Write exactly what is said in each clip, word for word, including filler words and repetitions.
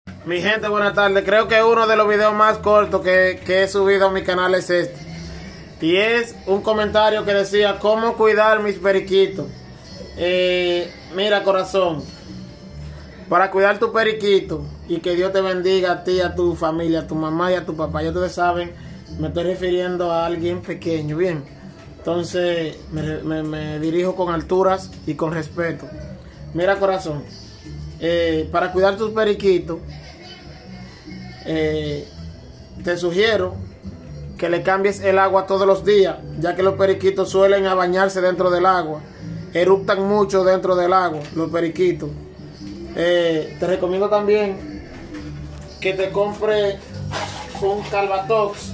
Mi gente, buenas tardes. Creo que uno de los videos más cortos que, que he subido a mi canal es este. Y es un comentario que decía, ¿cómo cuidar mis periquitos? Eh, mira, corazón, para cuidar tu periquito y que Dios te bendiga a ti, a tu familia, a tu mamá y a tu papá. Ya ustedes saben, me estoy refiriendo a alguien pequeño, bien. Entonces, me, me, me dirijo con alturas y con respeto. Mira, corazón, eh, para cuidar tus periquitos, eh, te sugiero que le cambies el agua todos los días, ya que los periquitos suelen a bañarse dentro del agua, eructan mucho dentro del agua, los periquitos. Eh, te recomiendo también que te compre un Calvatox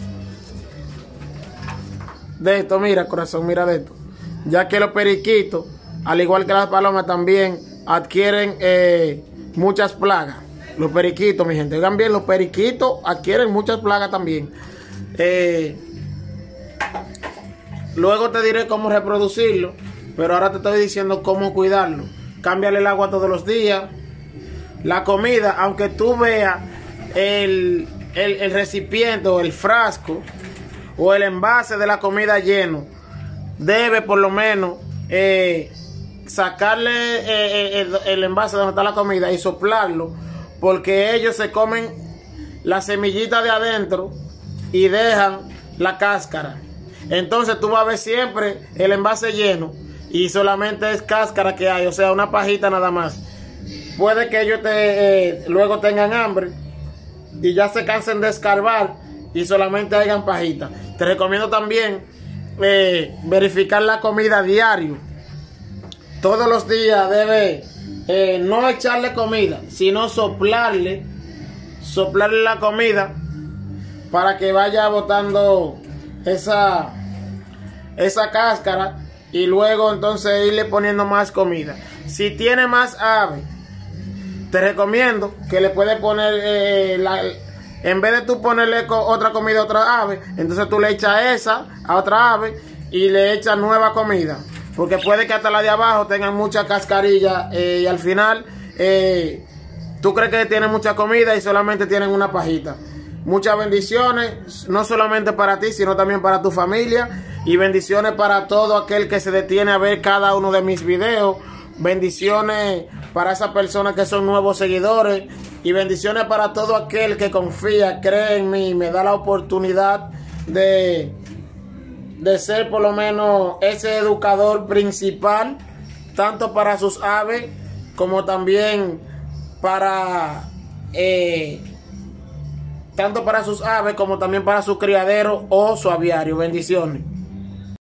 de esto, mira, corazón, mira de esto, ya que los periquitos, al igual que las palomas, también adquieren eh, muchas plagas. Los periquitos, mi gente, oigan bien, los periquitos adquieren muchas plagas también. Eh, luego te diré cómo reproducirlo, pero ahora te estoy diciendo cómo cuidarlo. Cámbiale el agua todos los días. La comida, aunque tú veas el, el, el recipiente o el frasco o el envase de la comida lleno, debe por lo menos eh, sacarle eh, el, el envase donde está la comida y soplarlo, porque ellos se comen la semillita de adentro y dejan la cáscara. Entonces tú vas a ver siempre el envase lleno y solamente es cáscara que hay, o sea, una pajita nada más. Puede que ellos te, eh, luego tengan hambre y ya se cansen de escarbar y solamente hayan pajita. Te recomiendo también eh, verificar la comida diario. Todos los días debe eh, no echarle comida, sino soplarle, soplarle la comida para que vaya botando esa, esa cáscara y luego entonces irle poniendo más comida. Si tiene más ave, te recomiendo que le puedes poner, eh, la, en vez de tú ponerle co otra comida a otra ave, entonces tú le echas esa a otra ave y le echas nueva comida. Porque puede que hasta la de abajo tengan mucha cascarilla eh, y al final eh, tú crees que tienen mucha comida y solamente tienen una pajita. Muchas bendiciones, no solamente para ti, sino también para tu familia. Y bendiciones para todo aquel que se detiene a ver cada uno de mis videos. Bendiciones para esas personas que son nuevos seguidores. Y bendiciones para todo aquel que confía, cree en mí y me da la oportunidad de, de ser por lo menos ese educador principal, tanto para sus aves como también para... Eh, tanto para sus aves como también para su criadero o su aviario. Bendiciones.